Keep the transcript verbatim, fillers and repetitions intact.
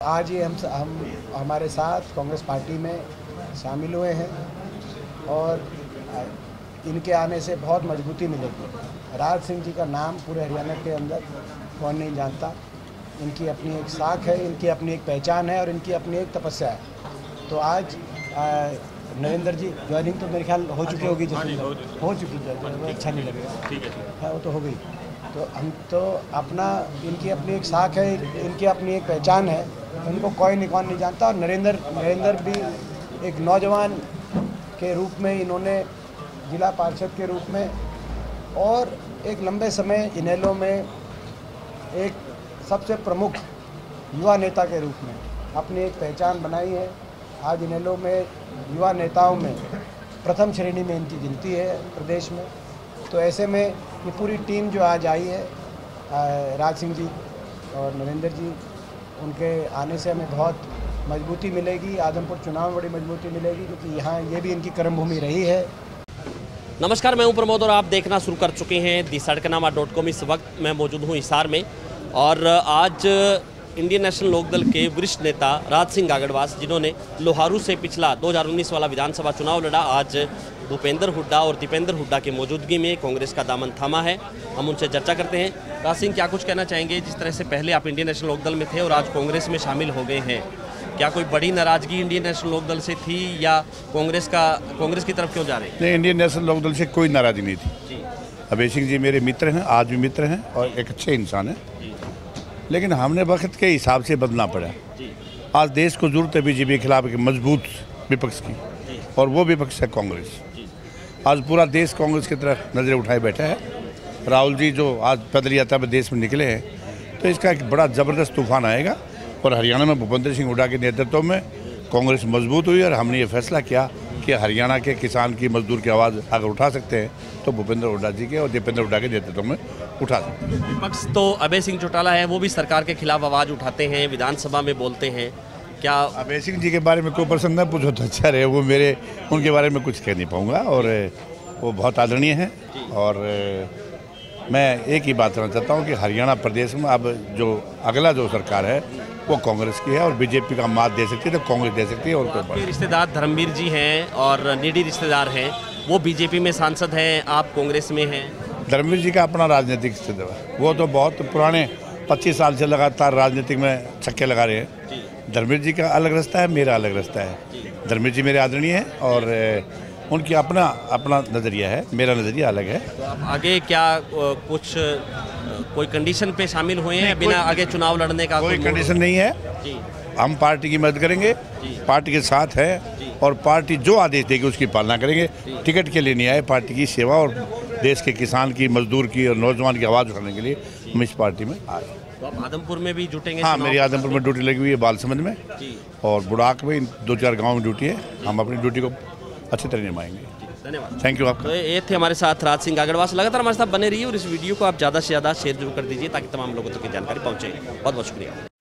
आज ये हम हम हमारे साथ कांग्रेस पार्टी में शामिल हुए हैं और इनके आने से बहुत मजबूती मिलेगी। राज सिंह जी का नाम पूरे हरियाणा के अंदर कौन नहीं जानता। इनकी अपनी एक साख है, इनकी अपनी एक पहचान है और इनकी अपनी एक तपस्या है। तो आज नरेंद्र जी ज्वाइनिंग तो मेरे ख्याल हो चुकी होगी, जैसे हो चुकी है, अच्छा नहीं लगेगा, ठीक है, हाँ वो तो हो गई। तो हम तो अपना, इनकी अपनी एक साख है, इनकी अपनी एक पहचान है, उनको कोई नहीं कौन नहीं जानता। और नरेंद्र नरेंद्र भी एक नौजवान के रूप में, इन्होंने जिला पार्षद के रूप में और एक लंबे समय इनेलो में एक सबसे प्रमुख युवा नेता के रूप में अपनी एक पहचान बनाई है। आज इनेलो में युवा नेताओं में प्रथम श्रेणी में इनकी गिनती है प्रदेश में। तो ऐसे में ये पूरी टीम जो आज आई है, राज सिंह जी और नरेंद्र जी, उनके आने से हमें बहुत मजबूती मिलेगी। आदमपुर चुनाव में बड़ी मजबूती मिलेगी क्योंकि यहाँ ये भी इनकी कर्मभूमि रही है। नमस्कार, मैं हूं प्रमोद और आप देखना शुरू कर चुके हैं दी सड़कनामा डॉट कॉम। इस वक्त मैं मौजूद हूं हिसार में और आज इंडियन नेशनल लोकदल के वरिष्ठ नेता राज सिंह गागड़वास, जिन्होंने लोहारू से पिछला दो हज़ार उन्नीस वाला विधानसभा चुनाव लड़ा, आज भूपेंद्र हुड्डा और दीपेंद्र हुड्डा की मौजूदगी में कांग्रेस का दामन थामा है। हम उनसे चर्चा करते हैं। राज सिंह, क्या कुछ कहना चाहेंगे? जिस तरह से पहले आप इंडियन नेशनल लोकदल में थे और आज कांग्रेस में शामिल हो गए हैं, क्या कोई बड़ी नाराजगी इंडियन नेशनल लोकदल से थी या कांग्रेस का कांग्रेस की तरफ क्यों जा रहे हैं? नहीं, इंडियन नेशनल लोकदल से कोई नाराजगी नहीं थी। अभय सिंह जी मेरे मित्र हैं, आज भी मित्र हैं और एक अच्छे इंसान हैं, लेकिन हमने वक्त के हिसाब से बदलना पड़ा। आज देश को जरूरत है बीजेपी के खिलाफ एक मजबूत विपक्ष की, और वो विपक्ष है कांग्रेस। आज पूरा देश कांग्रेस की तरफ नजरें उठाए बैठा है। राहुल जी जो आज पैदल यात्रा में देश में निकले हैं, तो इसका एक बड़ा ज़बरदस्त तूफान आएगा। और हरियाणा में भूपेंद्र सिंह हुड्डा के नेतृत्व में कांग्रेस मजबूत हुई और हमने ये फैसला किया कि हरियाणा के किसान की, मजदूर की आवाज़ अगर उठा सकते हैं तो भूपेंद्र हुड्डा जी के और दीपेंद्र हुड्डा के नेतृत्व में उठा सकते हैं। विपक्ष तो अभय सिंह चौटाला है, वो भी सरकार के खिलाफ आवाज़ उठाते हैं, विधानसभा में बोलते हैं। क्या अभय सिंह जी के बारे में कोई प्रसंग न पूछो तो अच्छा रहे, वो मेरे उनके बारे में कुछ कह नहीं पाऊँगा और वो बहुत आदरणीय हैं। और मैं एक ही बात कहना चाहता हूँ कि हरियाणा प्रदेश में अब जो अगला जो सरकार है वो कांग्रेस की है और बीजेपी का मात दे सकती है तो कांग्रेस दे सकती है। और कोई रिश्तेदार धर्मवीर जी हैं और निडी रिश्तेदार हैं, वो बीजेपी में सांसद हैं, आप कांग्रेस में हैं। धर्मवीर जी का अपना राजनीतिक रिश्तेदार है, वो तो बहुत पुराने पच्चीस साल से लगातार राजनीतिक में छक्के लगा रहे हैं। धर्मवीर जी का अलग रास्ता है, मेरा अलग रास्ता है। धर्मवीर जी मेरे आदरणीय हैं और उनकी अपना अपना नज़रिया है, मेरा नज़रिया अलग है। तो आप आगे क्या कुछ कोई कंडीशन पे शामिल हुए हैं बिना आगे चुनाव लड़ने का? कोई कंडीशन नहीं है जी। हम पार्टी की मदद करेंगे, पार्टी के साथ है और पार्टी जो आदेश देगी उसकी पालना करेंगे। टिकट के लिए नहीं आए, पार्टी की सेवा और देश के किसान की, मजदूर की और नौजवान की आवाज़ उठाने के लिए हम इस पार्टी में आए। तो आप आदमपुर में भी जुटेंगे? हाँ, मेरी आदमपुर में ड्यूटी लगी हुई है, बालसमंद में और बुढ़ाक में, इन दो चार गाँव में ड्यूटी है। हम अपनी ड्यूटी को अच्छी तरह निभाएंगे। धन्यवाद, थैंक यू आपका। तो ये थे हमारे साथ राज सिंह गागड़वास। लगातार हमारे साथ बने रहिए और इस वीडियो को आप ज़्यादा से ज़्यादा शेयर जरूर कर दीजिए ताकि तमाम लोगों तक की जानकारी पहुँचे। बहुत बहुत शुक्रिया।